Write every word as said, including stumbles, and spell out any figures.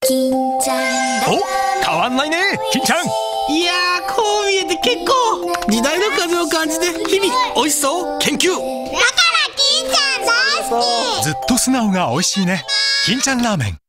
金ちゃんだ。 お、変わんないね金ちゃん。 いやー、こう見えて結構時代の風を感じて日々美味しそう研究。だから金ちゃん大好き。 ずっと素直が美味しいね金ちゃんラーメン。